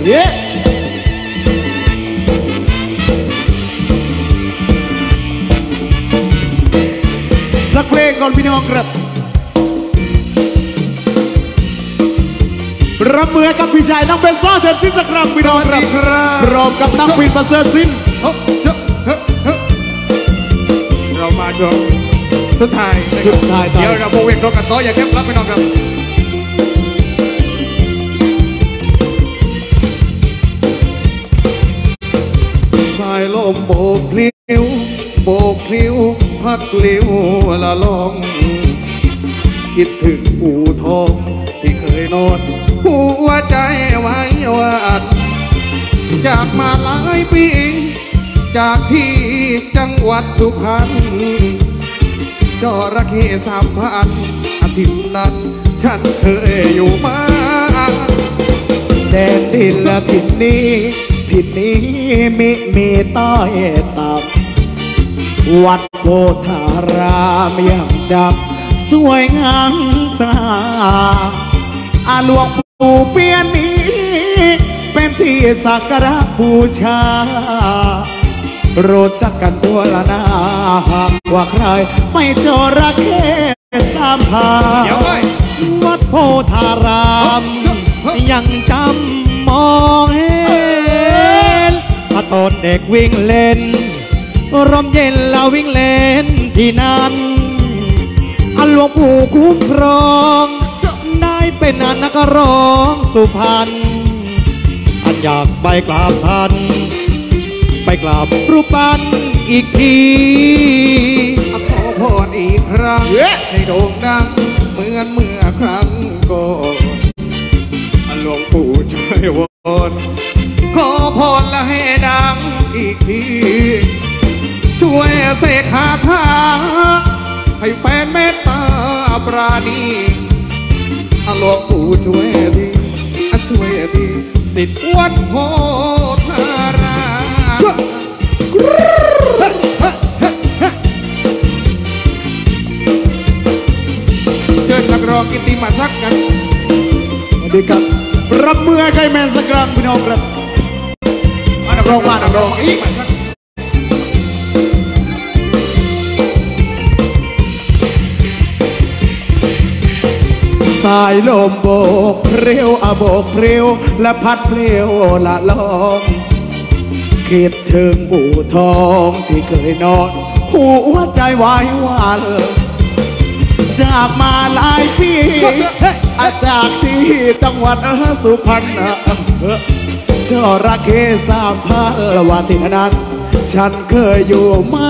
เย้สักเพลงก่อนพี่น้องครับรับมือกับพี่ชายน้องเบสซ่าเถิดสิ้นสักครั้งพี่น้องครับพร้อมกับน้องวินประเสริฐสินเรามาช่วงสุดท้ายเดี๋ยวเราโบเวกโดกันต่ออย่าเข้มรับพี่น้องครับสายลมโบกพลิ้วโบกพลิ้วพัดพลิ้วละลองคิดถึงปู่ทองที่เคยนอนหัวใจไว้วาดจากมาหลายปีจากที่จังหวัดสุพรรณจระเข้3,000อาทิตย์นั้นฉันเคยอยู่มาแดนดินและถิ่นนี้มีต้อยต่ำวัดโพธารามยังจำสวยงามสง่าหลวงปู่เปียนนี้เป็นที่สักการะบูชารู้จักกันตัวละนาหากว่าใครไม่จระเข้3,000วัดโพธารามยังจำมองเห็นตอนเด็กวิ่งเล่นร่มเย็นเราวิ่งเล่นที่นั้นหลวงปู่คุ้มครองได้เป็นนักร้องสุพรรณอยากไปกราบท่านไปกราบรูปปั้นอีกทีขอพรอีกครั้งให้โด่งดังเหมือนเมื่อครั้งก่อนหลวงปู่ช่วยวอนขอพรและให้ดังอีกทีช่วยเสกคาถาให้แฟนเมตตาปราณีหลวงปู่ช่วยทีสิทธิ์วัดโพธารามเชิญนักร้องกิตติมาสักกันสวัสดีครับรับมือให้ใครแมนสักครั้งพี่น้องครับนักร้องอีกสายลมโบกเพรียวโบกเพรียวและพัดเพรียวละลองคิดถึงปู่ทองที่เคยนอนหัวใจไว้วันจากมาหลายปีจากที่จังหวัดสุพรรณจระเข้3,000วันที่นั้นฉันเคยอยู่มา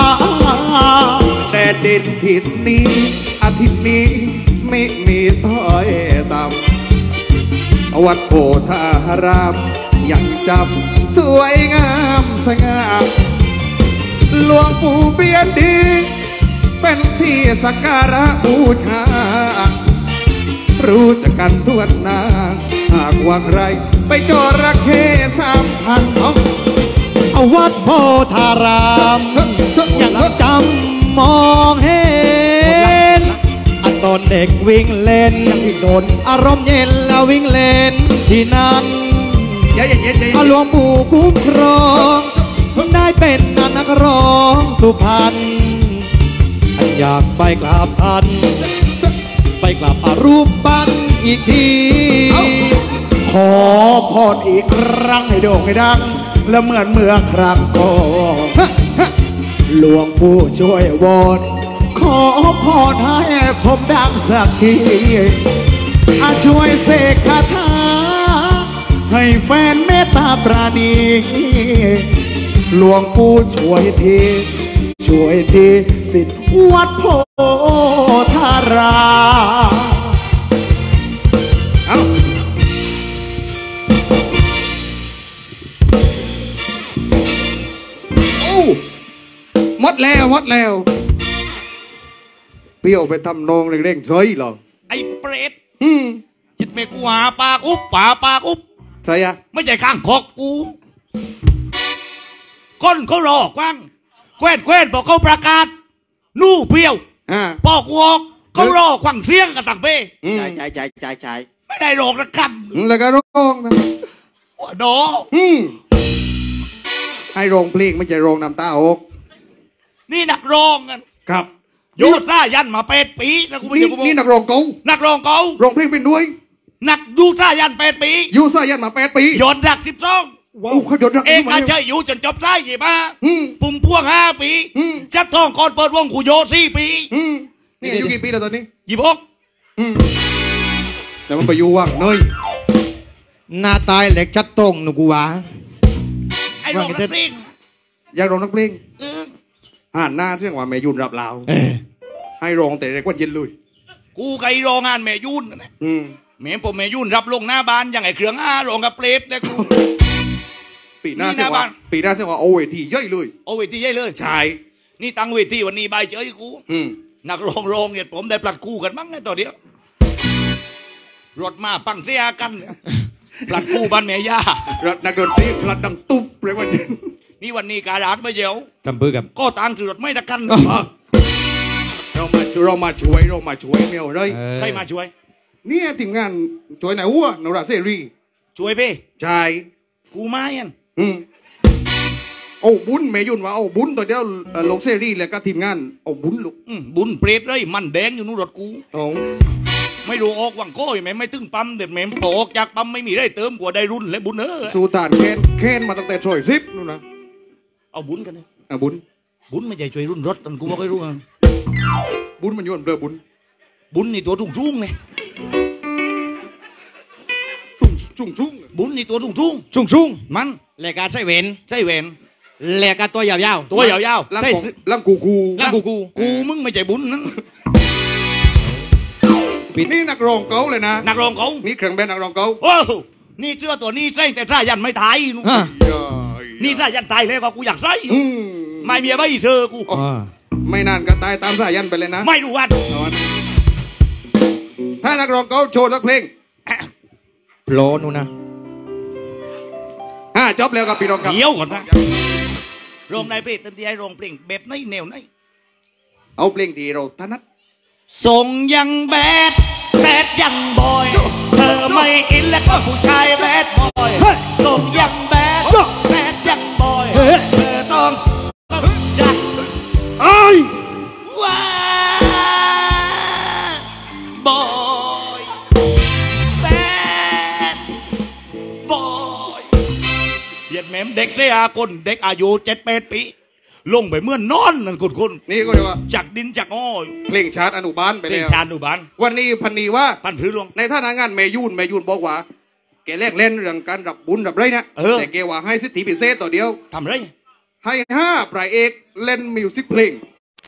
แต่ดินถิ่นนี้อาทิตย์นี้ไม่มีต้อยต่ำวัดโพธารามยังจำสวยงามสง่าหลวงปู่เบียนดีเป็นที่สักการะบูชารู้จักกันทั่วหน้าหากว่าใครไปจระเข้3,000 วัดโพธารามยังจำมองเห็นตอนเด็กวิ่งเล่นที่โดนอารมณ์เย็นแล้ววิ่งเล่นที่นั้นหลวงปู่คุ้มครองได้เป็นนักร้องสุพรรณอยากไปกราบท่านไปกราบรูปปั้นอีกทีขอพรอีกครั้งให้โด่งให้ดังและเหมือนเมื่อครั้งก่อนหลวงปู่ช่วยวอนขอพรให้ผมดังสักทีช่วยเสกคาถาให้แฟนเมตตาปราณีหลวงปู่ช่วยทีสิทธิ์วัดโพธารามหมดแล้วเปรี้ยวไปทำนองเร่งๆเฉยหรอไอ้เปรตจิตเมกูหาปากอุ๊บใช่อะไม่ใช่ข้างคอกกูก้นเขารอกว้างแคว้นบอกเขาประกาศนู่เปรี้ยวปอกวอกเขารอขวังเสียงกันต่างเป้ใช่ไม่ได้หลอกนะคำแล้วก็ร้องนะโดให้โรงเพลงไม่ใช่โรงน้ำตาอกนี่นักร้องกันครับโยซ่ายันมา8 ปีนะกูไม่นี่ใช่กูบอกนี่นักร้องเก่านักร้องเก่าร้องเพลงเป็นด้วยนักยูซ่ายัน8 ปียูซ่ายันมา8 ปียอดดัก12 ว้าวเขาหยดรักเอกอาชัยอยู่จนจบได้ยี่มาอืมปุ่มพ่วง5 ปีอืมจัดทองก่อนเปิดวงกูโย4 ปีนี่อายุกี่ปีแล้วตอนนี้ 26 แต่มันไปอยู่ว่างเนยหน้าตายเหล็กชัดตรงหนูกูวะไอ้ร้องนักเพลงอยากร้องนักเพลงเอออ่านหน้าเสียงว่าแม่ยุนรับลาวให้ร้องแต่เด็กวันเย็นเลยกูไก่โรงงานแม่ยุ่นนะ แม่ผมแม่ยุ่นรับลงหน้าบ้านอย่างไอ้เครื่องลงกับเปรตนะกูปีหน้านี่หเสียน้างว่าบ้านปีหน้าเสียงว่าโอ้ยที่ย่อยเลยโอ้เวทีใหญ่เลยใช่นี่ตั้งเวทีวันนี้ใบายเจอกูนักร้องเนี่ยผมได้ปลัดคู่กันมั้งไงต่อเดียวรถมาปังเสียกันเนี่ยปลัดคู่บ้านแม่ย่านักดนตรีพลัดดังตุ๊บเลยวันเย็นนี่วันนี้การาดไม่เยวจำปื้อกับก็ต่างสื่อรถไม่ตะกันเรามาช่วยเมียวเลยใครมาช่วยเนี่ยทีมงานช่วยไหนวัวนราเสรีช่วยเพ่ใช่กูมายันโอ้บุญแม่ยุนว่าโอ้บุญตัวเดียวลงเสรีแล้วก็ทีมงานโอ้บุญลูกบุญเปรตเลยมันแดงอยู่นู่นรถกูโอ้ไม่รู้ออกวังโก้ยแม่ไม่ตึงปั๊มเด็ดแม่โปอกจากปั๊มไม่มีได้เติมกว่าได้รุ่นและบุญสูตานแค้นมาตั้งแต่ช่วยซิปนู่นนะเอาบุญกันเลยบุญไม่ใช่ช่วยรุ่นรถตันกูไม่ค่อยรู้บุญมันยวนเบลอบุญนี่ตัวทุ่งๆไงชุ่งบุญนี่ตัวทุ่งชุ่งๆมันแหลกการใช้เวนใช่เวนแหลกการตัวยาวๆตัวยาวล่างใช่ของล่างกูล่างกูกูมึงไม่ใช่บุญนั้นนี่นักร้องเก่าเลยนะนักร้องเขานี่เครื่องแบบนักร้องเก่าโอ้นี่เสื้อตัวนี้ใส่แต่ท่ายันไม่ตายนู่นนี่ท่ายันตายเลยก็กูอยากใส่ไม่มีใบเธอกูไม่นานก็ตายตามสายันไปเลยนะไม่รู้วันถ้านักร้องเก่าโชว์สักเพลงโปรนูนะจบแล้วครับพี่น้องครับเดี๋ยวก่อนนะโรงนายเพลงเต็มที่ให้โรงเพลงแบบไหนแนวไหนเอาเพลงที่เราถนัดส่งยังแบดยังบอยเธอไม่อินแล้วก็ผู้ชายแบดบอยส่งยังแบดยังบอยเธอต้องใจว่าบอยแบดบอยเหยียดแม่มเด็กเสียคนเด็กอายุ7-8 ปีลงไปเมื่อนอนนั่นคุณนี่ก็เรียกว่าจากดินจากอ้อยเพลงชาติอนุบาลไปเพลแล้งวชาญดูบ้านวันนี้พันนีว่าพันพื้นลงในท่านงานแม่ยุนบอกว่าแกแรกเล่นเรื่องการรับบุญรับไรเนี่ยแต่แกว่าให้สิทธิพิเศษต่อเดียวทำไรให้5 พระเอกเล่นมิวสิกเพลง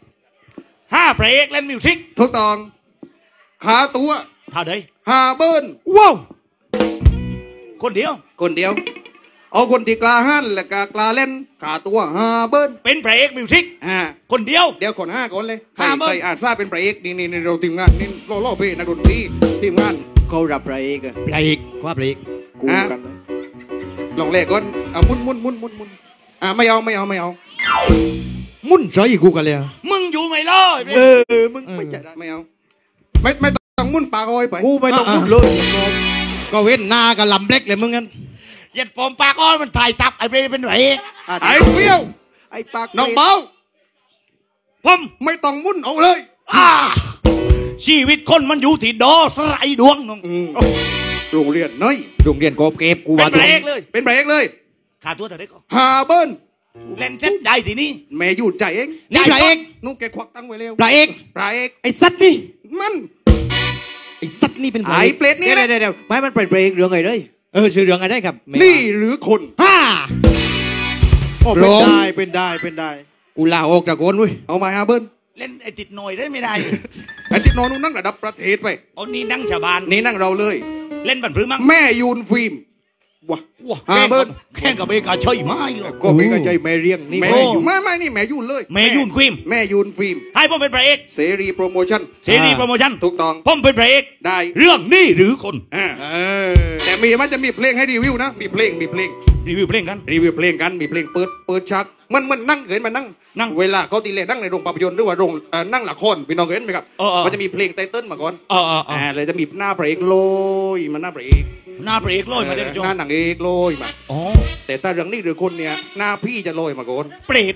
5 พระเอกเล่นมิวสิกทุกตองขาตัวท่าใด 5 เบิ้ลว้าวคนเดียวคนเดียว เอาคนที่กล้าหันและก็กล้าเล่นขาตัว5 เบิ้ลเป็นพระเอกมิวสิกคนเดียวเดี๋ยวคน5 คนเลยใคร 5 เบิ้ลอาจทราบเป็นพระเอกนี่เราทีมงานนี่ล่อเพ่นักดนตรีทีมงานเขารับพระเอกอะปลาอีกว่าปลาอีกกูกันเลยลองเลขก่อนมุนไม่เอามุ่นใส่กูกันเลยมึงอยู่ไม่รอดมึงไม่จัดไม่เอาไม่ต้องมุ่นปากอ้อยไปกูไม่ต้องพูดเลยก็เว้นหน้ากับลำเล็กเลยมึงงั้นเหยียดผมปากอ้อนมันถ่ายตับไอ้เป็นพระเอกไอ้เปรี้ยวไอ้ปากน้องเบาผมไม่ต้องมุ่นเอาเลยชีวิตคนมันอยู่ที่ดอสไลดวงนึงโรงเรียนน้อยโรงเรียนโกบเก็บกูเป็ว่านพระเอกเลยเป็นพระเอกเลยขาตัวแต่เด็กก็ 5 เบิ้ลเล่นเซ็ตได้ทีนี้แม่อยู่ใจเองนี่ปลาเอกนุ่งแกควักตั้งไว้เร็วปลาเอกพระเอกไอ้สัตว์นี่มันไอ้สัตว์นี่เป็นไอ้เปรตนี่เดี๋ยวนะเดี๋ยวไม่มันเป็นเพลงเรื่องไงเลยชื่อเรื่องอะไรครับนี่หรือคนโอ้เป็นได้กูลาออกจากโกนเว้ยเอามา5 เบิ้ลเล่นไอ้ติดหน่อยได้ไม่ได้ไอ้ที่นอนนู่นนั่งระดับประเทศไปเอานี่นั่งชาวบ้านนี่นั่งเราเลยเล่นบันพื้นมั้งแม่ยูนฟิล์มว้าว้าเบิ้ลแข่งกับเบกาช่อยไม้หรอกก็ไม่เข้าใจแม่เรียงนี่แม่โอ้ยูนไม่นี่แม่ยูนเลยแม่ยูนควีมแม่ยูนฟิล์มให้ผมเป็นพระเอกเสรีโปรโมชั่นเสรีโปรโมชั่นถูกต้องผมเป็นพระเอกได้เรื่องนี้หรือคนแต่มันจะมีเพลงให้รีวิวนะมีเพลงรีวิวเพลงกันรีวิวเพลงกันมีเพลงเปิดฉากมันนั่งเห็นมันนั่งเวลาเขาตีเล่นนั่งในโรงภาพยนตร์หรือว่าโรงนั่งละครพี่น้องเห็นไหมครับมันจะมีเพลงไตเติ้ลมาก่อนเลยจะมีหน้าพระเอกโลยมันหน้าพระเอกหน้าพระเอกลอยมาเด็ดจงหน้าหนังเอกโรยมาอ๋อแต่ถ้าเรื่องนี้หรือคนเนี่ยหน้าพี่จะโรยมาก่อนเปรต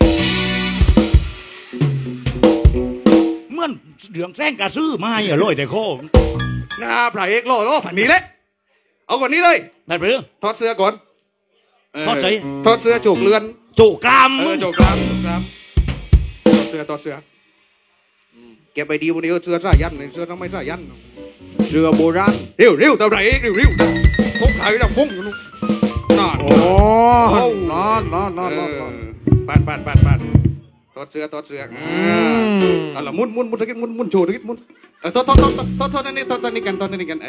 เหมื่อนเดืองแซงกระซื้อมาอย่าลอยแต่โคหน้าพระเอกโรยโอ้ผ่านนี้เลยเอาก่อนนี้เลยนั่นหรือถอดเสื้อก่อนถอดเสื้อถอดเสื้อจูกเลือนจูกรามจูกรามถอดเสื้อเก็บไปดีวันนี้เสื้อสายันเสื้อทำไมสายันเสื้อโบราณเร็วตาพระเอกเร็วพกไทยดังพุ่งอยู่นู่นนั่นโอ้นอนปัดถอดเสื้อเอาละมุนตะกี้มุนโชว์ตะกี้มุนถอดนี่กัน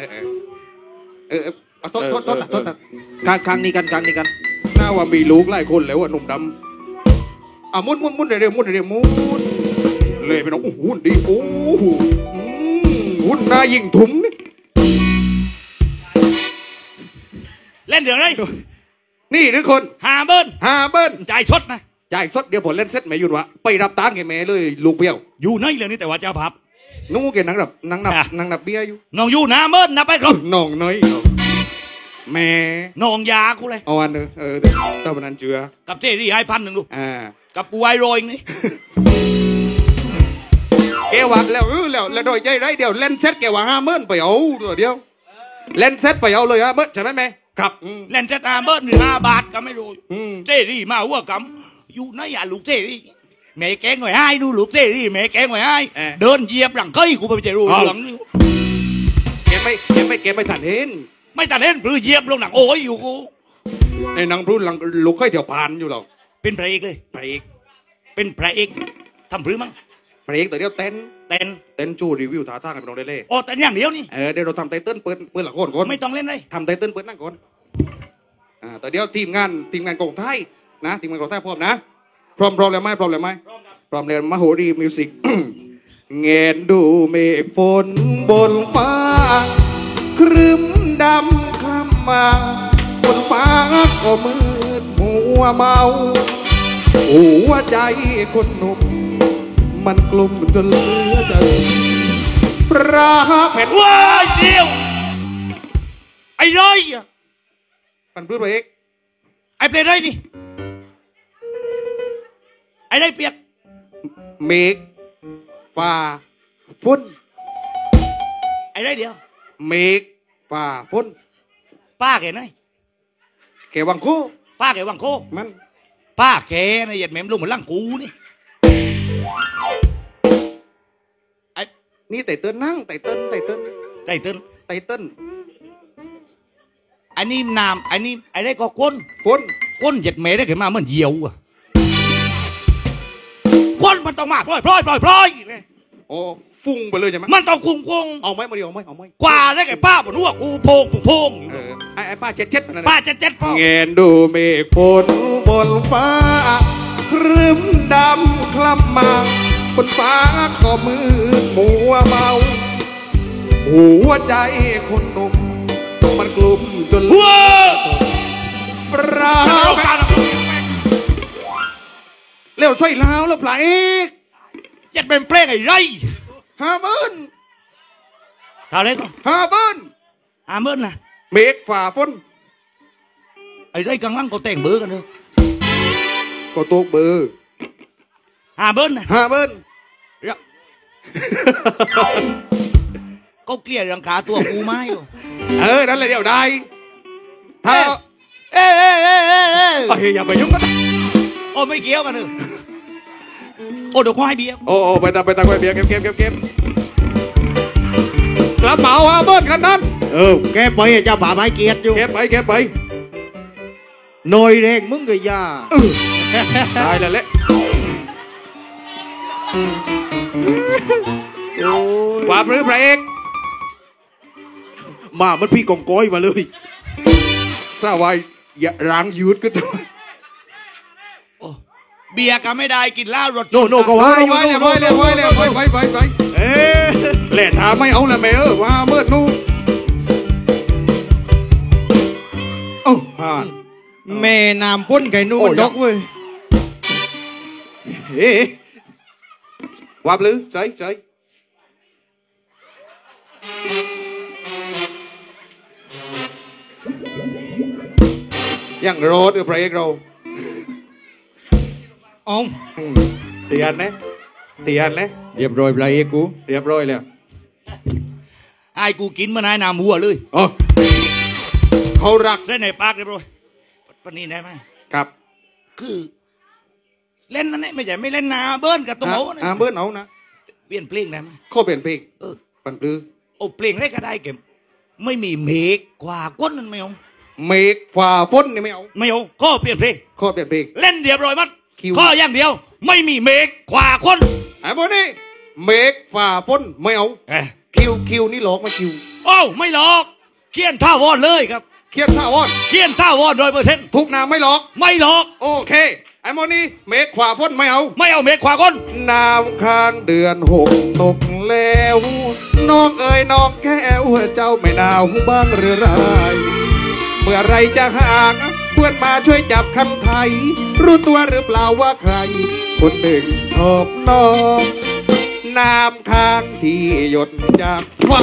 เอาถอดข้างนี้กันหน้าว่ามีลูกหลายคนแล้วหนุ่มดำมุนเร็วมุนเลยไปน้องโอ้โหดีโอ้โหหุ่นหน้ายิงถุงนี่เล่นเดืองเลยนี่ทุกคนหาเบิ้ลจ่ายชดนะจ่ายสดเดี๋ยวผมเล่นเซตแม่ยุ่นวะไปรับตังค์แกแม่เลยลูกเบี้ยวอยู่ในเรื่องนี้แต่ว่าเจ้าพับนู้แกนังนับเบี้ยอยู่น้องอยู่หน้าเบิ้ลนับไปครับน้องน้อยแม่น้องยากูเลยเอาอันนึงเจ้าพนันเจือกับเจรี่ให้1,000ดู กับกูไอโรยนี่แกว่าแล้วโดยใจไรเดี๋ยวเล่นเซตแกว่า50,000ไปเอาเดียวเล่นเซตไปเอาเลย50,000ใช่ไหมแม่ครับเล่นจะตามเบิ้ล5 บาทก็ไม่รู้เจรี่มาหัวกำอยู่ในอย่าลูกเจรี่แม่แกงหน่อยให้ดูลูกเจรี่แม่แกงหน่อยให้เดินเหยียบหลังเก้ยกูไปเจรู้หลังนี่แกไม่ทันเห็นไม่ตัดเล่นหรือเหยียบลงหนังโอ้ยอยู่กูในหนังพรุ่นหลังลูกเคยเดี๋ยวผ่านอยู่หรอกเป็นพระเอกเลยพระเอกเป็นพระเอกทำพรือมั้งพระเอกแต่เดียวเต้นจูรีวิวท่าทางกันไปลองได้เลยโอ้แต่อย่างเดียวนี่เดี๋ยวเราทำไตเติ้ลเปิดหลังก่อนไม่ต้องเล่นเลยทำไตเติ้ลเปิดนั่งก่อนแต่เดี๋ยวทีมงานกองไทยนะทีมงานกองไทยพร้อมนะพร้อมแล้วไหมพร้อมแล้วมโหรีมิวสิก เงนดูเมฆฝนบนฟ้าครึ้มดำคล้ำมาบนฟ้าก็มืดมัวเมาหัวใจคนหนุ่มมันกลุ่มจนเหลือใจรักแผ่นว้ายเดียวไอ้ร้อยอ่ะมันพื้นเอกไอ้เปลี่ยนไรนี่ไอ้ไรเปียกเมฆฟ้าฝนไอ้ไรเดียวเมฆฟ้าฝนป้าแกไหนแกวังโคป้าแกวังโคมันป้าแกนะเหยียดแม่มลุงเหมือนล่างกูนี่นี่ไต่เติ้ลนั่งไต่เติ้ลได้เติ้ลไต่เติ้ลอันนี้นามอันนี้ไอ้ไรก็ก้นฝนก้นเหยียดแม่ได้ขึ้นมาเหมือนเหยี่ยวอ่ะก้นมันต้องมาพลอยเลยโอ้ฟุ้งไปเลยใช่ไหมมันต้องคุ้งเอาไหมกว่าได้ไอ้ป้าบนหัวกูโพงไอ้ป้าเจ็ดนั่นป้าเจ็ดพ่อเงนดูเมฆฝนบนฟ้าครึ้มดำคล้ำมาบนฟ้าก็มืดมัวเมาหัวใจคนหนุ่มมันกลุ่มจนว้าร้าวเร็วใส่ล้าวแล้วปลาเอกยัดเป็นเพลงไอ้ไร 50,000 เท่าไรก็ 50,000 50,000นะเมฆฝ่าฝนไอ้ไรกลางล่างก็แต่งเบอร์กันเลยก็ตัวเบอร์ 50,000นะ 50,000 ก็เกลียดรังขาตัวกูไม้อยู่นั่นเลยเดี๋ยวได้ถ้าเอ้ยอย่าไปยุ่งกันโอ้ไม่เกี่ยวกันเลยโอ้เดี๋ยวควายเบี้ยโอ้ไปตาไปเบียร์เก็บกระเป๋า50,000กันนั้นแกไปเจ้าป่าไม้เกียรติอยู่เก็บไปหน่อยแรงมึงก็ย่าตายแล้วแหละโอ้ยว่าพรือพระเอกมามันพี่กองก้อยมาเลยสาวายอย่าร้างยืดก็จะโอ้เบียร์ก็ไม่ได้กินเหล้ารถโน่ก็ว่าไว้เลยแหละถามไม่เอาละแม่ว่าเมื่อนู้ผ่านแม่น้ำพ่นไก่นู่นดอกเว้ยว่าหรือใจยังโรดพระเอกเราอ๋อเตียนนะเรียบร้อยพระเอกกูเรียบร้อยแล้วไอ้กูกินมานายนามัวเลยอ๋อเขารักเส้นในปากเรียบร้อยปนนี้ได้ไหมครับคือเล่นนั่นไม่ใช่ไม่เล่นนาเบิ้ลกับตรงเขาเบิ้ลเอานะเปลี่ยนเพลงได้ไหมข้อเปลี่ยนเพลง ปันปลื้อโอ้เพลงอะไรก็ได้เก็บไม่มีเมฆกว่าก้นนั่นไม่เอาเมฆฝ่าฝนนี่ไม่เอาไม่เอาก็เปลี่ยนเพลงข้อเปลี่ยนเพลงเล่นเรียบร้อยมั้งคิวข้ออย่างเดียว ไม่มีเมฆกว่าคนไอ้พวกนี้เมฆฝ่าฝนไม่เอาเอ้ยคิวนี่หลอกมาคิวโอ้ไม่หลอกเคียนท่าวอนเลยครับเครียดท่าวอนเคียนท่าวอน100% ทุกนามไม่หลอกไม่หลอกโอเคไอ้โมนี่เมฆขวาฝนไม่เอาไม่เอาเมฆกว่าคนน้ำค้างเดือน6ตกแล้วน้องเอ๋ยน้องแก้วเจ้าไม่หนาวบ้างหรือไรเมื่อไรจะห่างเพื่อนมาช่วยจับคำไทย รู้ตัวหรือเปล่าว่าใคร คนหนึ่งชอบน้องน้ำค้างที่หยดจากฟ้า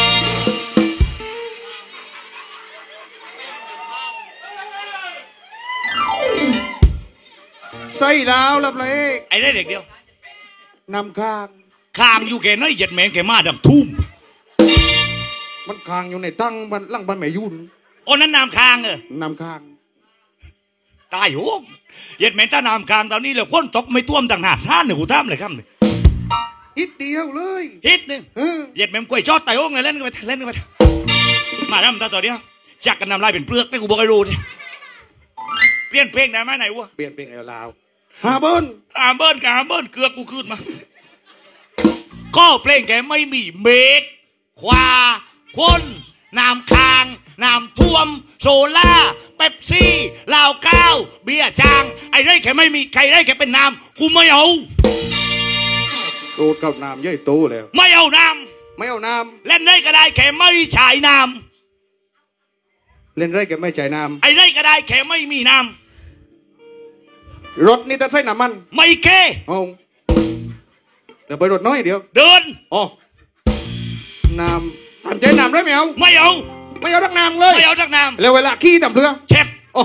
ใส่ดาวลับเลยไอ้ได้เด็กเดียวนำค้างข้างอยู่แกน้อยเหยียดแมงแกมาดำทุ่มมันค้างอยู่ในตั้งบันล่างบันแม่ยุ่นโอ้นั่นน้ำค้างเออนำค้างตายโหงเหยียดแมงถ้าน้ำค้างตอนนี้เลยคนตกไม่ท่วมต่างหากซ่านเนี่ยกูทำเลยครับเนี่ยนิดเดียวเลยฮิตหนึ่งเออเหยียดแมงกล้วยชอดไต่โอ่งเลยเล่นกันไปเล่นกันไปมาดำตาต่อเดียวจักกันนำลายเป็นเปลือกไม่กูบอกให้รู้ดิเปลี่ยนเพลงได้ไหมไหนวะเปลี่ยนเพลงเอาลาวฮาเบิ้ลหามเบิ้ลกับหามเบิ้ลเกือกกูขึ้นมาก็เพลงแกไม่มีเมฆควาคนน้ำค้างน้ำท่วมโซล่าเป๊ปซี่ลาวก้าวเบียร์จางไอ้ไรแกไม่มีใครไรแกเป็นน้ำกูไม่เอาโดดกับน้ำย่อยโตแล้วไม่เอาน้ไม่เอาน้ำเล่นได้ก็ได้แกไม่ฉายน้ำเล่นไรแกไม่ใจน้ำไอ้ไรก็ได้แกไม่มีน้ำรถนี่จะใส่น้ำมันำไม่เก้เอาเดี๋ยวไปรถน้อยเดี๋ยวเดินอ๋อน้ำทำใจน้ำได้ไหมเอาไม่เอาไม่เอาทักน้ำเลยไม่เอาจากน้แล้วเวลาขี้ต่ำเรือำเช็ดอ๋อ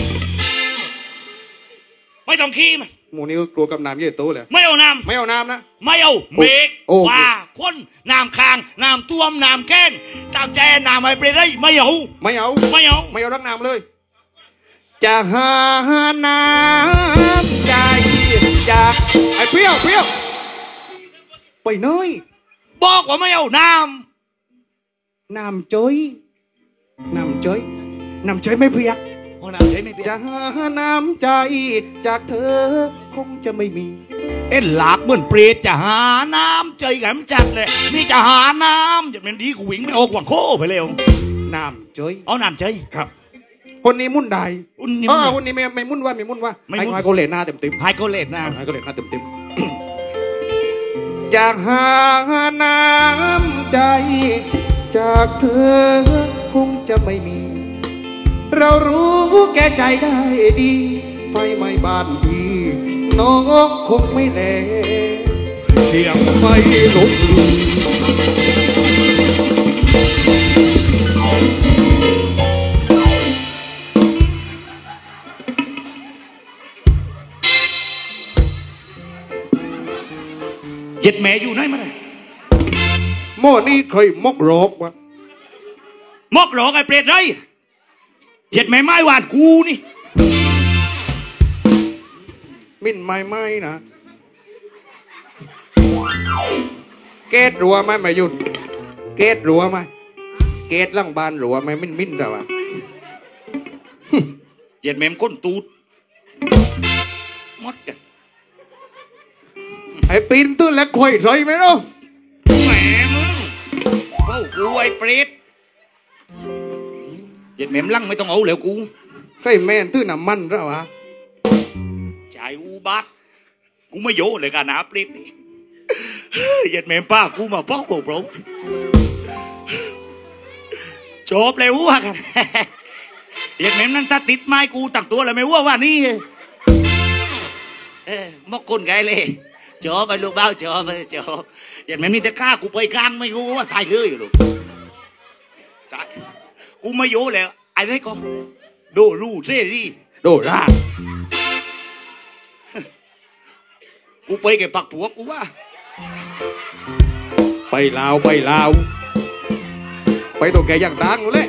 ไม่ต้องขี้มันหมูนี่ก็กลัวกับน้ำย่อยโตเลยไม่เอาน้ำไม่เอาน้ำนะไม่เอาเมฆโอ้ว่าคนน้ำค้างน้ำท่วมน้ำแกล้งตามแจน้ำอะไรไปได้ไม่เอาไม่เอาไม่เอาไม่เอาทักน้ำเลย จะหาน้ำใจจากไอ้เปรี้ยวไปน้อยบอกว่าไม่เอาน้น้ำจ้อยน้ำจ้อยไม่เพียกำโอ้น้ำใช้ไม่เปลี่ยจะนหาน้ำใจจากเธอคงจะไม่มีเอ็นหลากเหมือนเปรตจะหาน้ำใจกันจัดเลยนี่จะหาน้ำจะเป็นดีกูวิ่งไม่ออกหวังโค้ไปเร็วน้ำจ้อยเอาน้ำใจครับ คนนี้มุ่นได้อุ่นนี่คนนี้ไม่มุ่นว่าไม่มุ่นว่าไม่มุ่นให้เขาเล่นหน้าเต็มไฮโกเลตนะให้เขาเล่นหน้าเต็มๆ จากหาน้ำใจจากเธอคงจะไม่มี เรารู้แก่ใจได้ดีไฟไหม้บ้านพี่น้องคงไม่แลเพียงไม่ลบหลู่เย็ดแม่อยู่ไหนมาเลยหม้อนี้เคยมกรอกวะมอกหลอกไอ้เปรตไรเย็ดแม่ไม้หวานกูนี่มิ่นไม่นะเกตรัวไหมไม่หยุดเกตรัวไหมเกตล่างบานรัวไหมมิ่นแต่ว่าเย็ดแม่มก้นตูดมดกันไอ้ปีนตื้นแล้วคอยใส่ไหมเนาะแหมมึงเบ้ากูไอ้เปรตเย็ดแม่มลั่งไม่ต้องเอาแล้วกูใส่แม่นตื้นน้ำมันแล้ววะจ่ายอูบัตกูไม่โยเลยกันนะเปรตนี่เย็ดแม่มป้ากูมาป้องผมจบเลยวัวกันเย็ดแม่มนั่นถ้าติดไม้กูตั้งตัวเลยไม่วัวว่านี่มกคนไงเลยจบไปลูกเบ้าจบเย็ดแม่มนี่แต่ฆ่ากูไปกลางไม่รู้ว่าตายเลยลูกตายกูไม่โยแล้วไอ้ไรก็โดรูเซรีโดรากูไปแกปักผัวกูว่าไปลาวไปลาวไปตัวแกอย่างดังเลย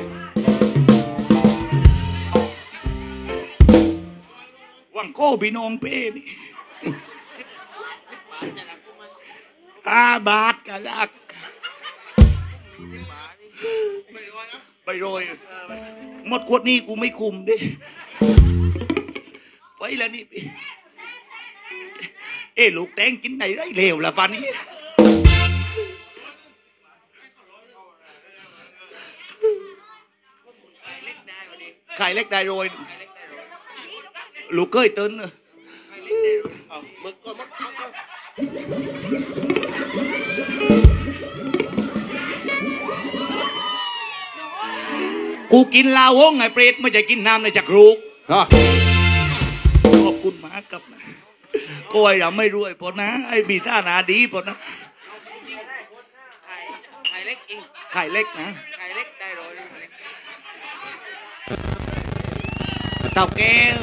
วังโก้พี่น้องเป้นี่5 บาทกันลักไปโรยหมดขวดนี้กูไม่คุมดิไปแล้วนี่ลูกแตงกินไหนได้เลวละปานนี้ไข่เล็กได้โรยลูกเคยตื่นกูกินลาวงไงเปรตไม่ใช่กินน้ำในจักรูกขอบคุณมากครับนะก็ไอ้เราไม่รวยพอนะไอ้บีท่านาดีพอนะไข่เล็กอิงไข่เล็กนะไข่เล็กได้โรยเต่าแก้ว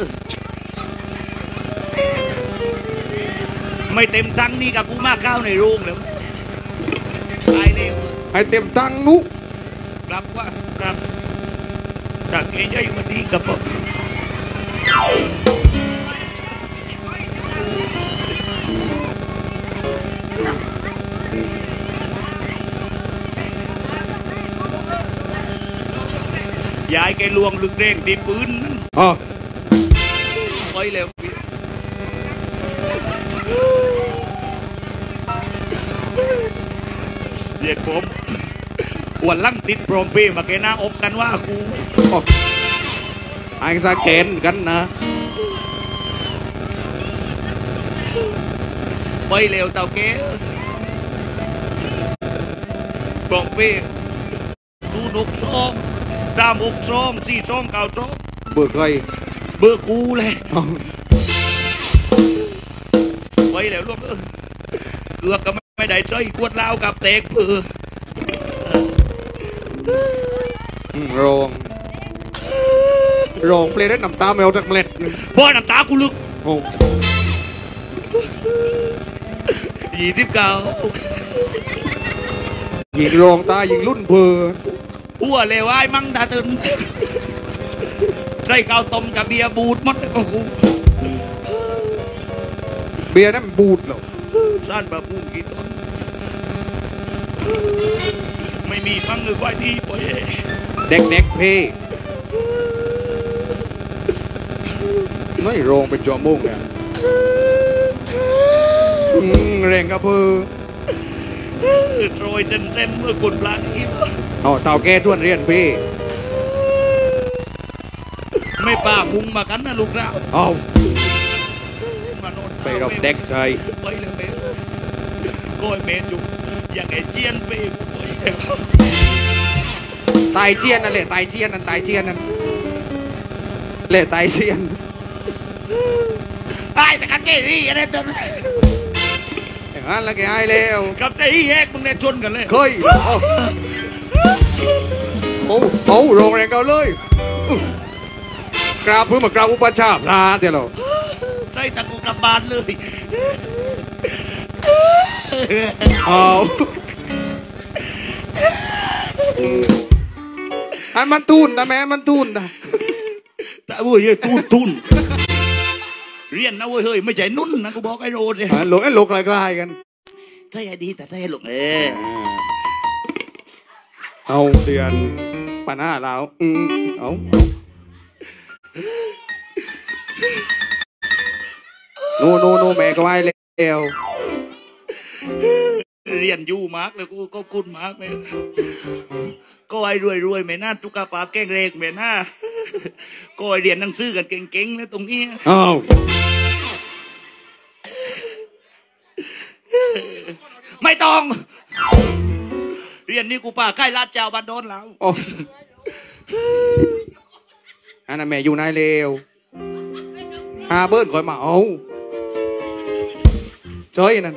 ไม่เต็มตังนี่กับกูมากข้าวในโรงแล้วตายเร็วให้เต็มตังนุกลับว่าครับจากเกย์ใหญ่มาดีกับผมยายแกลวงลึกเร่งตีปืนนั่นไปเร็วเรียกผมวันลั่งติดโปรมเป้มาแกหน้าอบกันว่ากูไอ้สะเกนกันนะไปเร็วเต่าแกโปรมเป้062 362 4292 เบื่อใครเบื่อกูเลยไปเร็วลูกเกือกก็ไม่ได้ใจกวดเล้ากับเตกเบื่อโรงเปลี่ยนได้น้ำตาแมวจากเมล็ดบ่น้ำตากูลึก29 ยิงโรงตายิงรุ่นเพออ้วเลวไอ้มั่งตาตื่นใส่ข้าวต้มกับเบียร์บูดมัดโอ้โหเบียร์นั่นบูดเหรอสั้นแบบบูดกี่ต้นไม่มีมั่งหรือว่าที่ปล่อยเด็กๆพี่ไม่โรงเป็นจอมุ่งเนี่ยเร่งกระพือโรยเส้นเมื่อกุนปลาทีเต่าแก่ทวนเรียนพี่ไม่ป่ามุงมากันนะลูกเราไปรบเด็กใจไปเลยเมย์ก้อยเมย์จุอย่างไอเจียนไปตายเจียนนั่นแหละตายเจียนนั่นตายเจียนนั่นเละตายเจียนไอ้แต่กันเจรี่อะไรตัวอย่างนั้นละแกไอ้เร็วกับเจรี่แฮกมึงเนี่ยชนกันเลยเคยเอาโรงแรงเก่าเลยกราบเพื่อมากราบอุปชาพระเดี๋ยวเราใช่ตะกูกลับบ้านเลยมันทุนนะแม่มันทุนนะแต่เว้ยทุนเรียนนะเว้ยเฮ้ยไม่ใช่นุ่นนะกูบอกไอ้โรดเลยหลงไอ้หลงใกล้ๆกันถ้าอย่าดีแต่ถ้าอย่าหลงเอาเดือนปัญหาเราเอาโนแม่ก็ไว้เร็วเรียนยู่มากเลยกูก็คุ้นมากเลยก็ไอ้รวยแม่น่าตุกปาแกงเรกแม่น่าก็ไอ้เรียนหนังสือกันเก่งๆนะตรงนี้ไม่ต้องเรียนนี่กูป่าใกล้ลาดเจ้าบ้านโดนแล้วอันนั้นแม่อยู่นายเลวเบิร์ดคอยมาเอาเจ้ยนั่น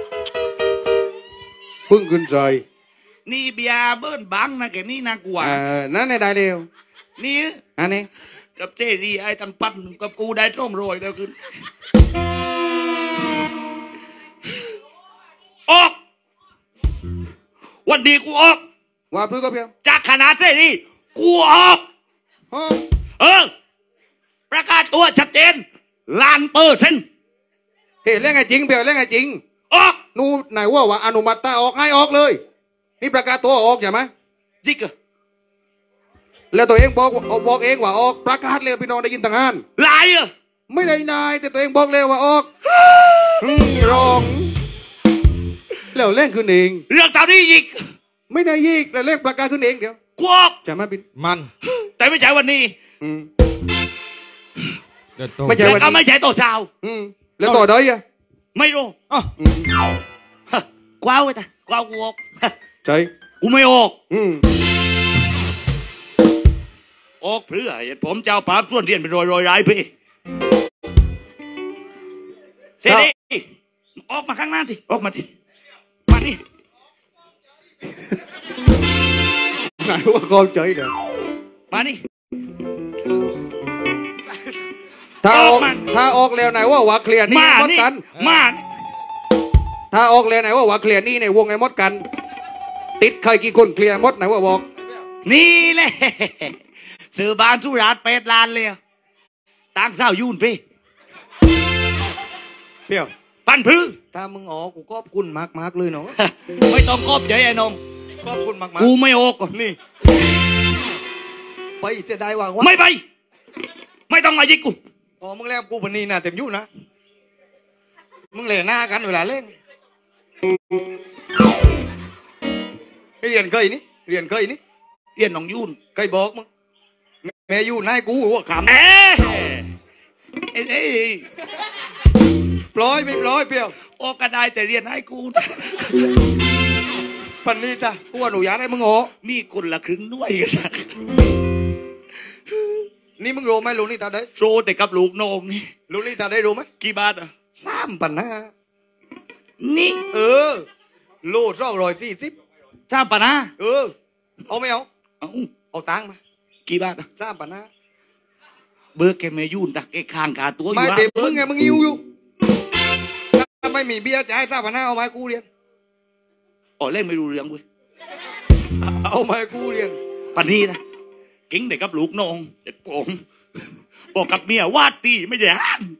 พึ่งขึ้นใจนี่เบียร์เบิร์ดบังนะแกนี่น่ากลัวนั่นในได้เลวนี่อันนี้กับเจดีไอ้ตั้งปั้นกับกูได้ร่องรอยแล้วขึ้นออกวันนี้กูออกว่าพื้นก็เพียงจากคณะเจดีกูออกประกาศตัวชัดเจน1,000,000% เฮ้ยเล่นไงจริงเพียงเล่นไงจริงออกนู่นไหนว่าอนุมัติตาออกให้ออกเลยนี่ประกาศตัวออกใช่ไหมจิกอะแล้วตัวเองบอกเองว่าออกประกาศเลยพี่น้องได้ยินต่างงานลายอะไม่ได้นายแต่ตัวเองบอกเลยว่าออกร้องแล้วเล่นขึ้นเองเรื่องตอนนี้ยิกไม่ได้ยิกแต่เล่นประกาศขึ้นเองเดี๋ยวกวกใช่ไหมบินมันแต่ไม่ใช่วันนี้ไม่ใช่วันนี้ไม่ใช่ตัวเช้าแล้วต่อได้ยังไม่รู้กว้าวไปแต่กว้าวกูออกใช่กูไม่ออกออกเพื่อผมเจ้าปราบส่วนเรียนเป็นรอยๆพี่เสร็จออกมาข้างหน้าทีออกมาทีมานี่ไหนว่าเข้าใจเด้อมานี่ถ้าออกแล้วไหนว่าเคลียร์นี่มดกันมาถ้าออกแล้วไหนว่าเคลียร์นี่ในวงไอ้มดกันติดใครกี่คนเคลียร์มดไหนว่าบอกนี่แหละซื้อบ้านสุราษฎร์8 ล้านเลยตั้งเศร้ายุ่นพี่เปี้ยวปั้นพื้นถ้ามึงออกกูขอบคุณมากเลยเนาะไม่ต้องขอบใจไอ้นมขอบคุณมากกูไม่ออกนี่ไปจะได้ว่าไม่ไปไม่ต้องมายิกกูอ๋อมึงแล้วกูวันนี้นะเต็มยุ่นะมึงเล่นหน้ากันเวลาเล่นเรียนเคยนี่เรียนน้องยุ่นเคยบอกมึงแม่ยุ่นให้กูว่าขำปล่อยไม่ปล่อยเปียวโอ้ก็ได้แต่เรียนให้กูปันนี้ตากูอนุญาตให้มึงโอมีคนละครึ่งด้วยกันนี่มึงรู้ไหมลูกนี่ตาได้โซแต่กับลูกน้องนี่ลูกนี่ตาได้รู้ไหมกี่บาทอ่ะ 3,500 นี่โล240 3,500 เอาไม่เอาตังค์มากี่บาทอ่ะ 3,500 เบอร์แกไม่ยุ่นตักแกคางกาตัวอยู่ไม่เต็มมึงไงมึงหิวอยู่ถ้าไม่มีเบียร์จ่าย3,500เอาไม้กูเรียนอ๋อเล่นไม่รู้เรื่องเว้ยเอาไม้กูเรียนปันนี้นะกิ้งเด็กกับลูกน้องเด็กผมบอกกับเมียวาดตีไม่ใช่ฮัน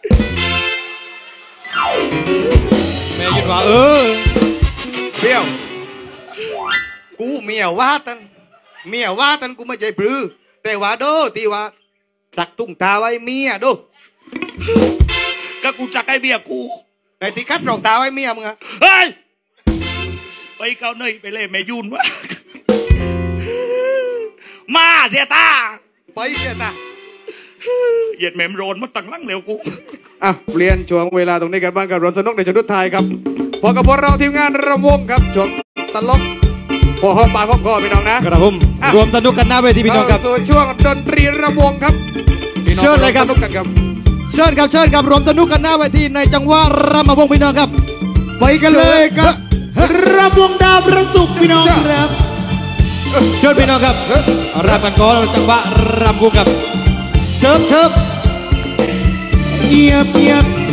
แม่ยินว่าเปรี้ยวกูเมียวาดตันกูไม่ใจปลื้อแต่ว่าโดตีว่าสักตุ้งตาไว้เมียดูก็กูจักไอ้เมียกูไอ้ที่คัดรองตาไว้เมียมึงอะเฮ้ยไปเกาเนยไปเลยแม่ยุ่นวะมาเสียตาไปเสียตาเหยียดแมมโรนมาตั้งลั่งเร็วกูเปลี่ยนช่วงเวลาตรงนี้กันบ้างกับรถสนุกในชนทุกไทยครับพอกับพวกเราทีมงานระวงครับช่วงตลกพอหอมปากหอมคอพี่น้องนะครับผมรวมสนุกกันหน้าเวทีพี่น้องครับส่วนช่วงดนตรีระวงครับเชิญเลยครับเชิญครับรวมสนุกกันหน้าเวทีในจังหวะรำวงพี่น้องครับไปกันเลยครับรำวงดาวประสุขพี่น้องครับเชิญพี่น้องครับรับกันก่อนจังหวะรำวงครับเชิญเงียบ